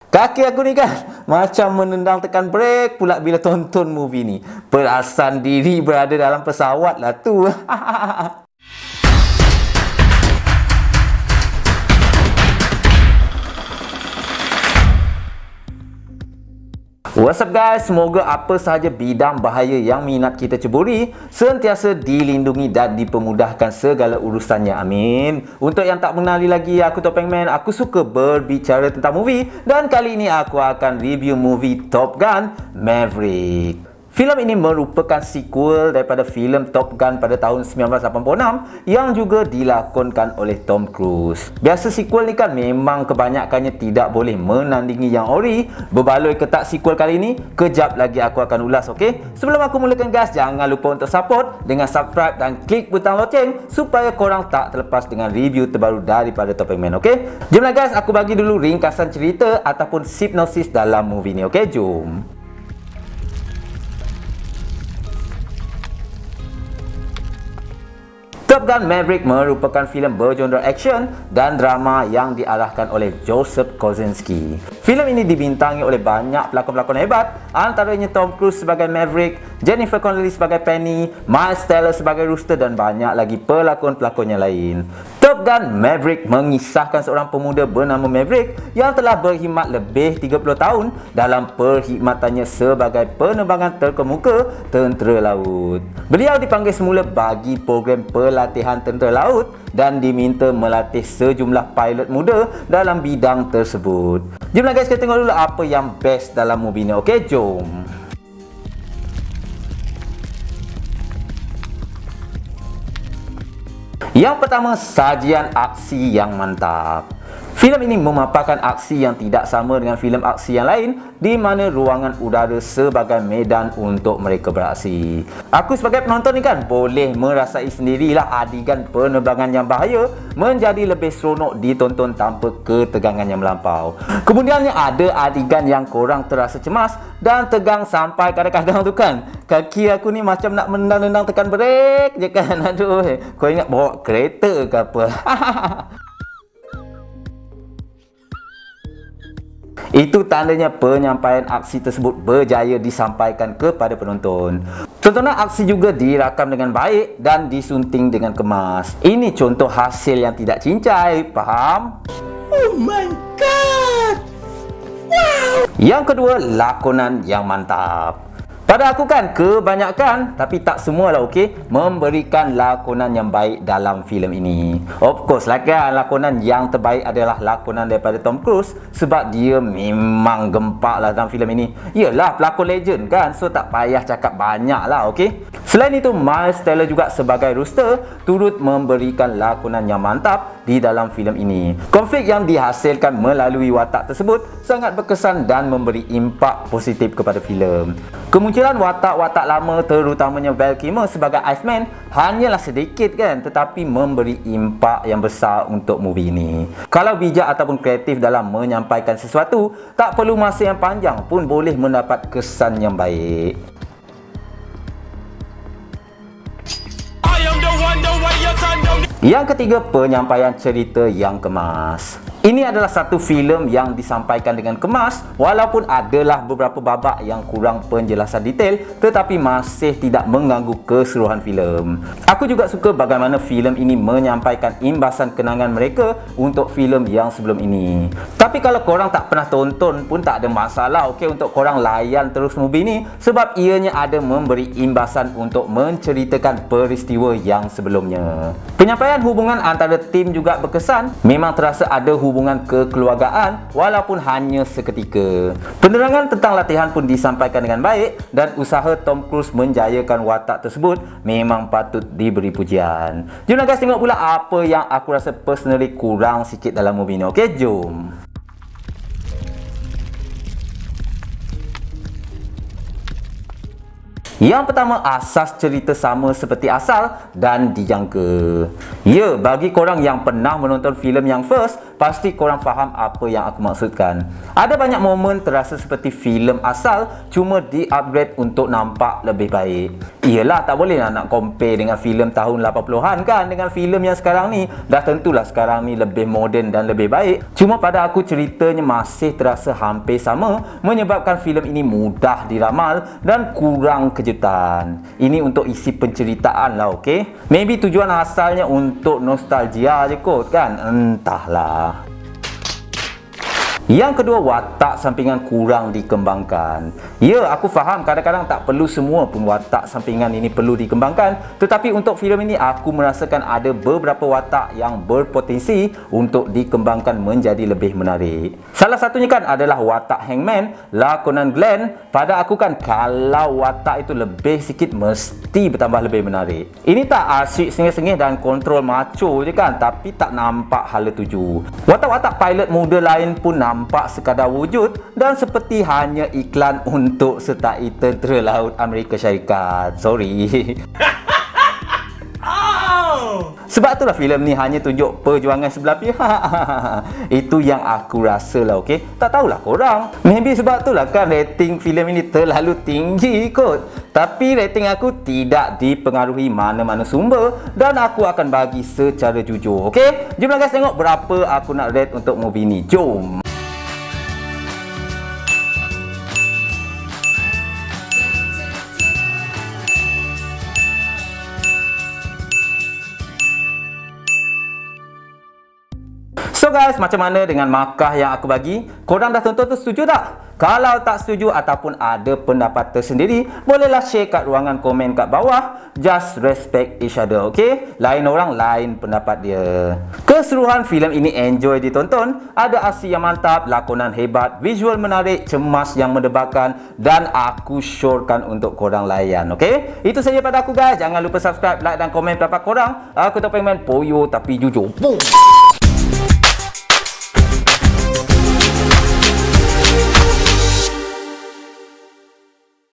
Kaki aku ni kan macam menendang tekan brek pula bila tonton movie ni. Perasan diri berada dalam pesawat lah tu. What's up guys, semoga apa sahaja bidang bahaya yang minat kita ceburi sentiasa dilindungi dan dipermudahkan segala urusannya, amin. Untuk yang tak mengenali lagi, aku Topeng Man. Aku suka berbicara tentang movie dan kali ini aku akan review movie Top Gun Maverick. Filem ini merupakan sequel daripada filem Top Gun pada tahun 1986 yang juga dilakonkan oleh Tom Cruise. Biasa sequel ni kan memang kebanyakannya tidak boleh menandingi yang ori. Berbaloi ke tak sequel kali ini? Kejap lagi aku akan ulas, okey? Sebelum aku mulakan guys, jangan lupa untuk support dengan subscribe dan klik butang loceng supaya korang tak terlepas dengan review terbaru daripada Topeng Man, okey? Jomlah guys, aku bagi dulu ringkasan cerita ataupun sinopsis dalam movie ni, okey? Jom. Top Gun Maverick merupakan filem bergenre action dan drama yang diarahkan oleh Joseph Kosinski. Filem ini dibintangi oleh banyak pelakon-pelakon hebat, antaranya Tom Cruise sebagai Maverick, Jennifer Connelly sebagai Penny, Miles Teller sebagai Rooster dan banyak lagi pelakon-pelakonnya lain. Top Gun Maverick mengisahkan seorang pemuda bernama Maverick yang telah berkhidmat lebih 30 tahun dalam perkhidmatannya sebagai penerbangan terkemuka tentera laut. Beliau dipanggil semula bagi program pelatihan tentera laut dan diminta melatih sejumlah pilot muda dalam bidang tersebut. Jomlah guys, kita tengok dulu apa yang best dalam movie ni. Okey, jom. Yang pertama, sajian aksi yang mantap. Filem ini memaparkan aksi yang tidak sama dengan filem aksi yang lain, di mana ruangan udara sebagai medan untuk mereka beraksi. Aku sebagai penonton ni kan boleh merasai sendirilah adegan penerbangan yang bahaya menjadi lebih seronok ditonton tanpa ketegangan yang melampau. Kemudiannya ada adegan yang korang terasa cemas dan tegang sampai kadang-kadang tu kan kaki aku ni macam nak menendang-nendang tekan brek je kan. Aduh, kau ingat bawa kereta ke apa? Itu tandanya penyampaian aksi tersebut berjaya disampaikan kepada penonton. Tontonan aksi juga dirakam dengan baik dan disunting dengan kemas. Ini contoh hasil yang tidak cincai, faham? Oh my god! Wow! Yang kedua, lakonan yang mantap. Pada aku kan kebanyakan, tapi tak semualah, okey, memberikan lakonan yang baik dalam filem ini. Of course lah kan, lakonan yang terbaik adalah lakonan daripada Tom Cruise sebab dia memang gempak lah dalam filem ini. Yelah, pelakon legend kan, so tak payah cakap banyak lah, okey. Selain itu, Miles Teller juga sebagai Rooster turut memberikan lakonan yang mantap di dalam filem ini. Konflik yang dihasilkan melalui watak tersebut sangat berkesan dan memberi impak positif kepada filem. Kemunculan watak-watak lama terutamanya Val Kilmer sebagai Iceman hanyalah sedikit kan, tetapi memberi impak yang besar untuk movie ini. Kalau bijak ataupun kreatif dalam menyampaikan sesuatu, tak perlu masa yang panjang pun boleh mendapat kesan yang baik. Yang ketiga, penyampaian cerita yang kemas. Ini adalah satu filem yang disampaikan dengan kemas walaupun adalah beberapa babak yang kurang penjelasan detail tetapi masih tidak mengganggu keseluruhan filem. Aku juga suka bagaimana filem ini menyampaikan imbasan kenangan mereka untuk filem yang sebelum ini. Tapi kalau korang tak pernah tonton pun tak ada masalah, okey, untuk korang layan terus movie ni sebab ianya ada memberi imbasan untuk menceritakan peristiwa yang sebelumnya. Penyampaian hubungan antara tim juga berkesan, memang terasa ada hubungan kekeluargaan walaupun hanya seketika. Penerangan tentang latihan pun disampaikan dengan baik dan usaha Tom Cruise menjayakan watak tersebut memang patut diberi pujian. Jom guys, tengok pula apa yang aku rasa personally kurang sikit dalam movie ni. Okey, jom. Yang pertama, asas cerita sama seperti asal dan dijangka. Ya, bagi korang yang pernah menonton filem yang First, pasti korang faham apa yang aku maksudkan. Ada banyak momen terasa seperti filem asal, cuma di-upgrade untuk nampak lebih baik. Iyalah, tak boleh nak compare dengan filem tahun 80-an kan dengan filem yang sekarang ni. Dah tentulah sekarang ni lebih moden dan lebih baik. Cuma pada aku ceritanya masih terasa hampir sama, menyebabkan filem ini mudah diramal dan kurang kejutan. Ini untuk isi penceritaan lah, okey? Maybe tujuan asalnya untuk nostalgia je kot kan? Entahlah. Yang kedua, watak sampingan kurang dikembangkan. Ya, aku faham kadang-kadang tak perlu semua pun watak sampingan ini perlu dikembangkan. Tetapi untuk filem ini, aku merasakan ada beberapa watak yang berpotensi untuk dikembangkan menjadi lebih menarik. Salah satunya kan adalah watak Hangman, lakonan Glenn. Pada aku kan, kalau watak itu lebih sikit, mesti bertambah lebih menarik. Ini tak asyik sengih-sengih dan kontrol macho je kan, tapi tak nampak hala tuju. Watak-watak pilot muda lain pun nampak sekadar wujud dan seperti hanya iklan untuk sertai tentera laut Amerika Syarikat. Sorry. Sebab itulah filem ni hanya tunjuk perjuangan sebelah pihak. Itu yang aku rasa lah, okey? Tak tahulah korang. Maybe sebab itulah kan rating filem ini terlalu tinggi kot. Tapi rating aku tidak dipengaruhi mana-mana sumber dan aku akan bagi secara jujur, okey? Jom guys tengok berapa aku nak rate untuk movie ni. Jom. So guys, macam mana dengan markah yang aku bagi? Korang dah tonton tu, setuju tak? Kalau tak setuju ataupun ada pendapat tersendiri, bolehlah share kat ruangan komen kat bawah. Just respect each other, okay? Lain orang, lain pendapat dia. Keseluruhan filem ini enjoy ditonton. Ada aksi yang mantap, lakonan hebat, visual menarik, cemas yang mendebarkan, dan aku syorkan untuk korang layan, okay? Itu saja pada aku guys. Jangan lupa subscribe, like dan komen pendapat korang. Aku tak pengen main poyo tapi jujur. Boom!